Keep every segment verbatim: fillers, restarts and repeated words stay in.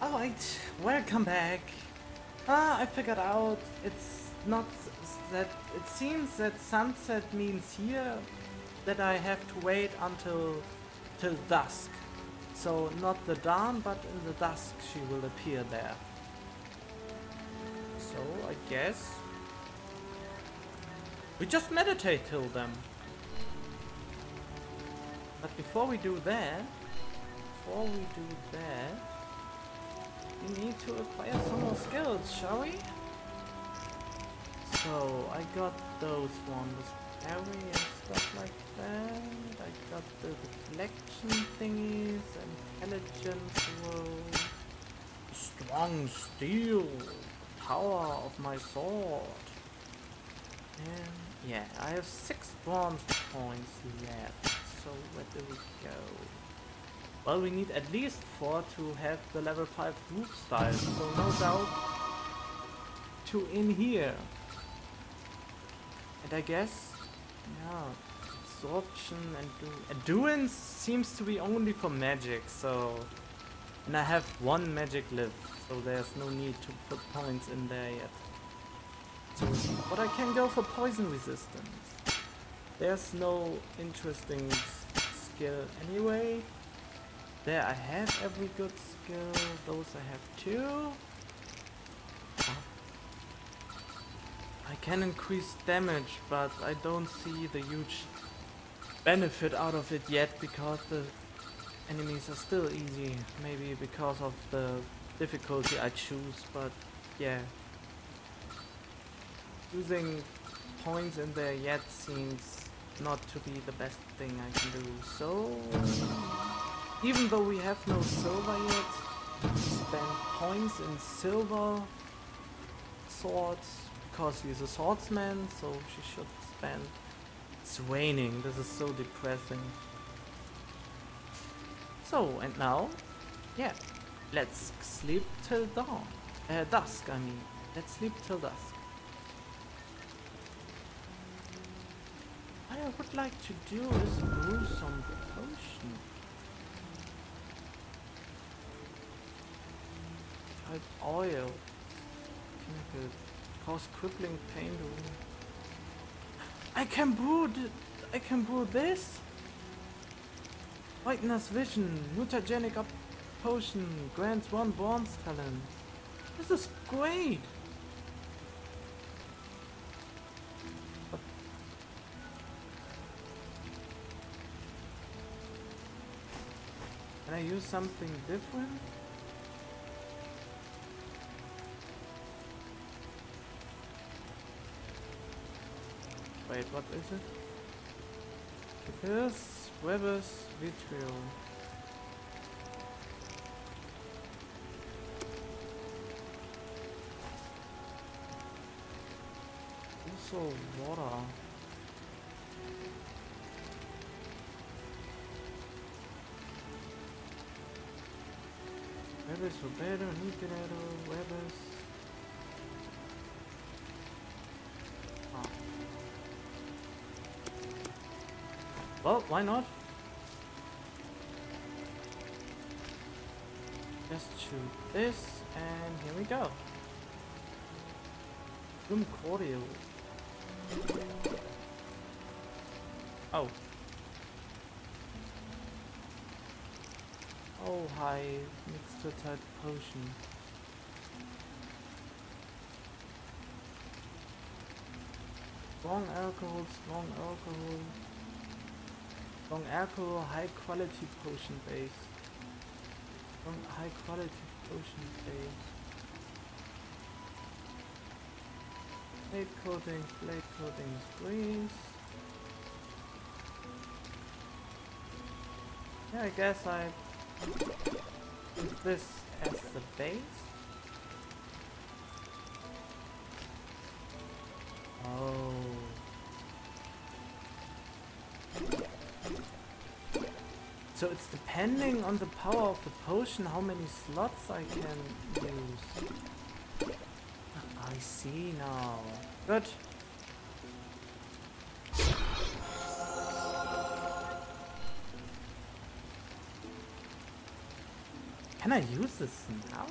Alright, welcome back. Ah, I figured out it's not that. It seems that sunset means here that I have to wait until till dusk. So not the dawn, but in the dusk she will appear there. So I guess we just meditate till then. But before we do that, before we do that, we need to acquire some more skills, shall we? So I got those ones, parry and stuff like that. I got the deflection thingies, intelligence roll, strong steel, power of my sword. And yeah, I have six bronze points left. So where do we go? Well, we need at least four to have the level five group style, so no doubt to in here. And I guess, yeah, absorption and do endurance seems to be only for magic, so... And I have one magic lift, so there's no need to put points in there yet. So, but I can go for poison resistance. There's no interesting skill anyway. There I have every good skill, those I have too. Oh. I can increase damage, but I don't see the huge benefit out of it yet because the enemies are still easy. Maybe because of the difficulty I choose, but yeah. Using points in there yet seems not to be the best thing I can do, so... Even though we have no silver yet, spend points in silver swords, because he's a swordsman, so she should spend... It's raining, this is so depressing. So, and now, yeah, let's sleep till dawn. Uh, dusk, I mean. Let's sleep till dusk. What I would like to do is brew some potion. Type oil. Chemical. Cause crippling pain to... I can brew th I can brew this? Whiteness vision. Mutagenic up potion. Grants one bronze talent. This is great! But can I use something different? Wait, what is it? Capillus, Weber's, Vitriol. Also water. Weber's Roberto, Nicolero, Weber's. Well, why not? Just shoot this, and here we go. Doom cordial. Oh. Oh, hi. Mixture type potion. Strong alcohol, strong alcohol. Strong alcohol, high quality potion base. Strong high quality potion base. Blade coatings, blade coatings, grease. Yeah, I guess I use this as the base. Oh. So it's depending on the power of the potion how many slots I can use. I see now. Good. Can I use this now?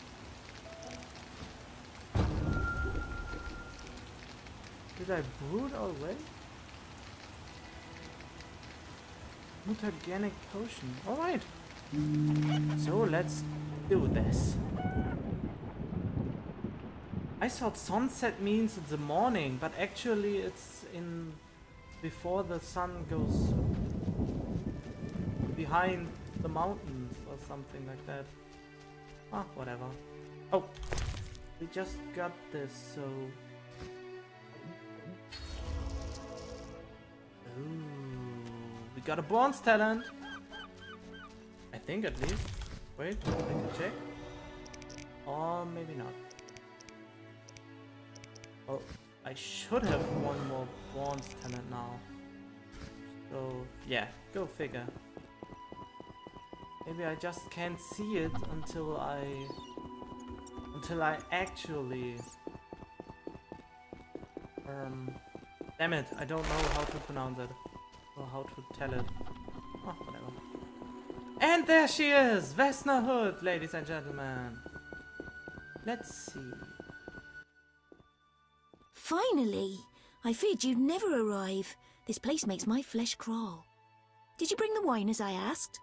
Did I brew it already? Mutagenic potion. Alright. So let's do this. I thought sunset means it's the morning, but actually it's in before the sun goes behind the mountains or something like that. Ah, whatever. Oh, we just got this, so... Ooh, we got a bronze talent! I think at least. Wait, I can check. Or maybe not. Oh, I should have one more bronze talent now. So, yeah, go figure. Maybe I just can't see it until I... Until I actually... Um... Damn it, I don't know how to pronounce it. Or how to tell it. Oh, whatever. And there she is! Vesna Hood, ladies and gentlemen. Let's see. Finally! I feared you'd never arrive. This place makes my flesh crawl. Did you bring the wine as I asked?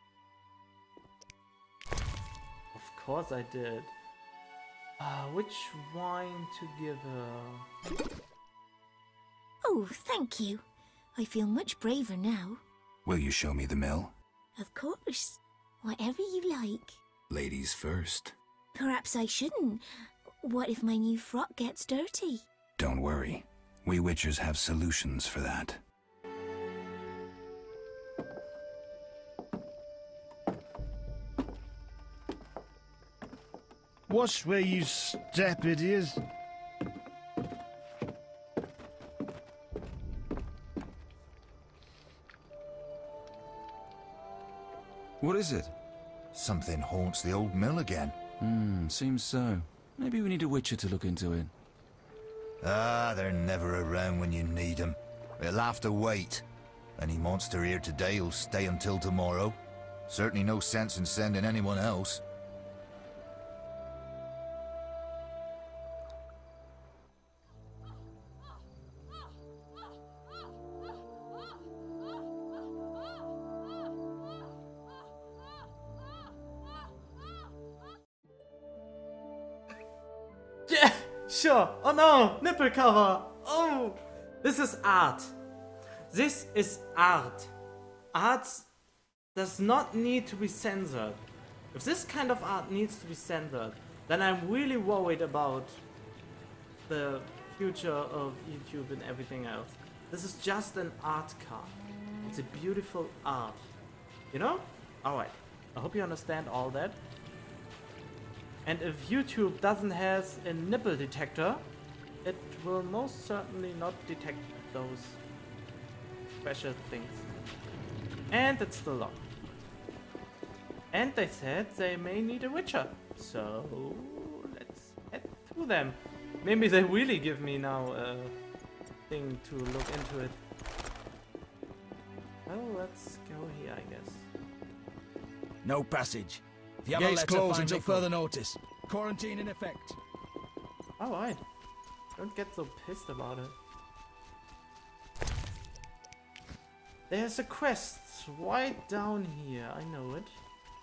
Of course I did. Uh, which wine to give her? Oh, thank you. I feel much braver now. Will you show me the mill? Of course. Whatever you like. Ladies first. Perhaps I shouldn't. What if my new frock gets dirty? Don't worry. We witchers have solutions for that. Watch where you step, idiots. What is it? Something haunts the old mill again. Hmm, seems so. Maybe we need a witcher to look into it. Ah, they're never around when you need them. It'll have to wait. Any monster here today will stay until tomorrow. Certainly no sense in sending anyone else. Yeah, sure. Oh no, nipple cover. Oh, this is art. This is art. Art does not need to be censored. If this kind of art needs to be censored, then I'm really worried about the future of YouTube and everything else. This is just an art card. It's a beautiful art. You know? Alright. I hope you understand all that. And if YouTube doesn't have a nipple detector, it will most certainly not detect those special things. And it's still locked. And they said they may need a witcher. So let's head to them. Maybe they really give me now a thing to look into it. Well, let's go here, I guess. No passage. The other Gates letter closed find until Nickel. further notice. Quarantine in effect. Alright. Don't get so pissed about it. There's a quest right down here. I know it.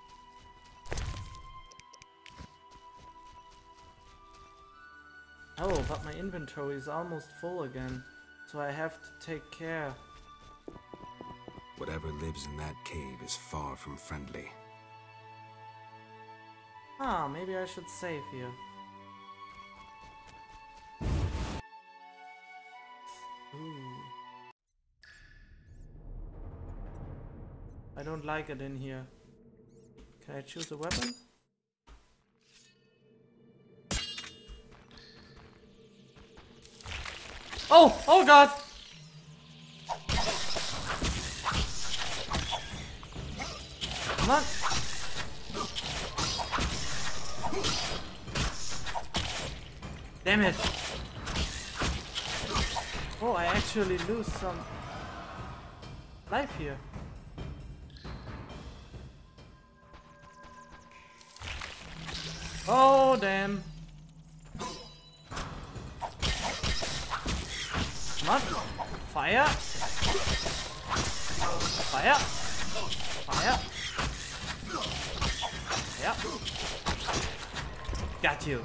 Oh, but my inventory is almost full again. So I have to take care. Whatever lives in that cave is far from friendly. Ah, maybe I should save here. Ooh. I don't like it in here. Can I choose a weapon? Oh! Oh god! Come on! Damn it! Oh, I actually lose some life here. Oh, damn. Come on. Fire. Fire. Fire. Fire. Got you.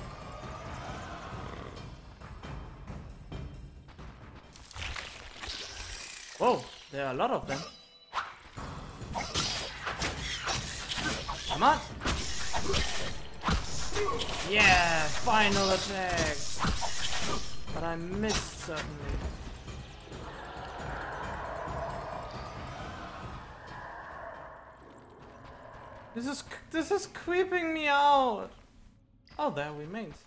Whoa, there are a lot of them. Come on. Yeah, final attack. But I missed certainly. This is this is creeping me out. Oh, there remains.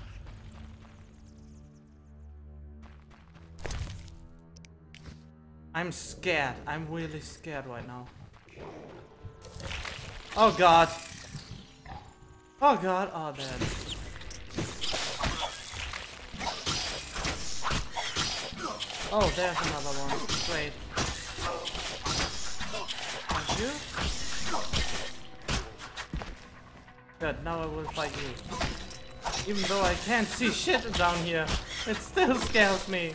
I'm scared. I'm really scared right now. Oh god. Oh god. Oh, that. Oh, there's another one. Great. Thank you. Good, now I will fight you. Even though I can't see shit down here, it still scares me.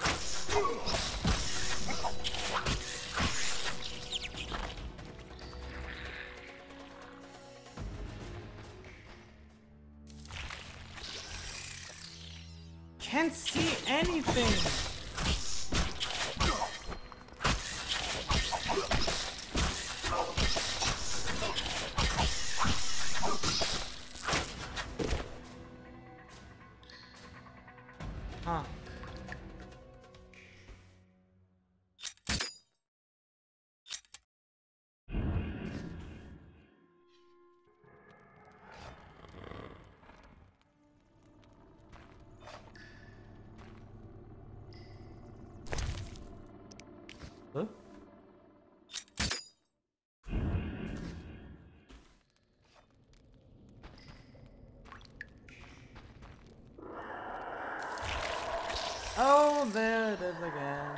Can't see anything. Huh. Huh? Oh, there it is again.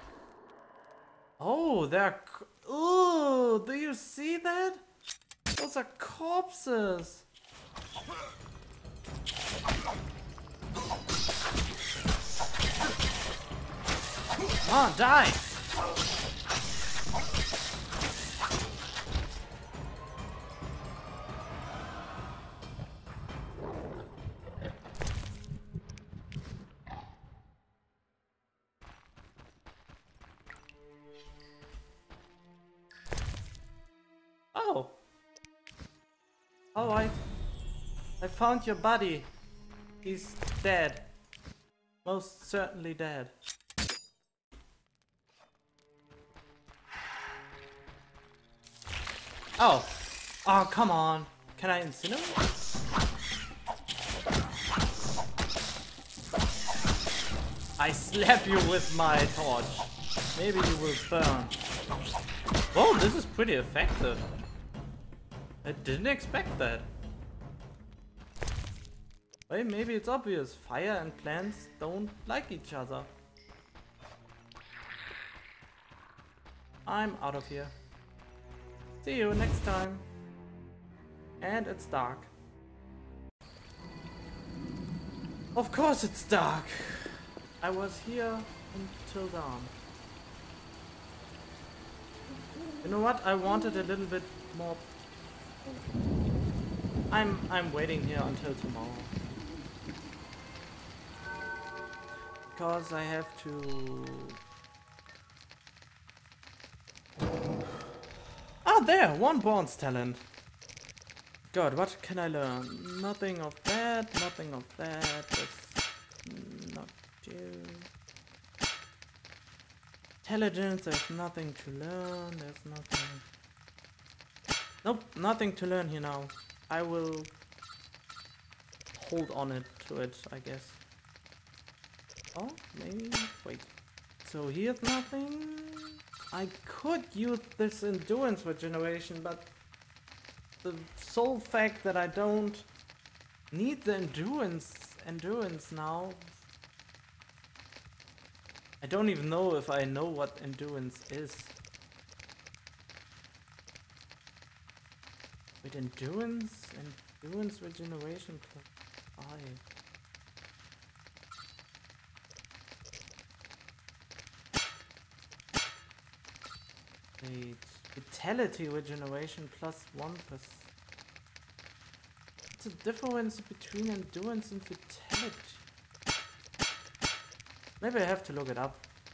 Oh, they're. Ooh, do you see that? Those are corpses. Come on, die. Oh. Alright. I found your buddy. He's dead. Most certainly dead. Oh. Oh, come on. Can I incinerate? I slap you with my torch. Maybe you will burn. Whoa, this is pretty effective. I didn't expect that. Well, maybe it's obvious. Fire and plants don't like each other. I'm out of here. See you next time. And it's dark. Of course it's dark. I was here until dawn. You know what? I wanted a little bit more. I'm I'm waiting here until tomorrow. Because I have to. Ah, there! One bronze talent. God, what can I learn? Nothing of that, nothing of that. That's not you. Intelligence, there's nothing to learn, there's nothing. Nope, nothing to learn here now. I will hold on it to it, I guess. Oh, maybe. Wait. So here's nothing. I could use this endurance regeneration, but the sole fact that I don't need the endurance endurance now. I don't even know if I know what endurance is. With endurance and Endurance regeneration plus five. Wait, vitality regeneration plus one percent. What's the difference between endurance and vitality? Maybe I have to look it up.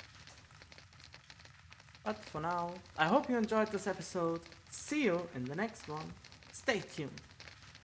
But for now, I hope you enjoyed this episode. See you in the next one. Stay tuned.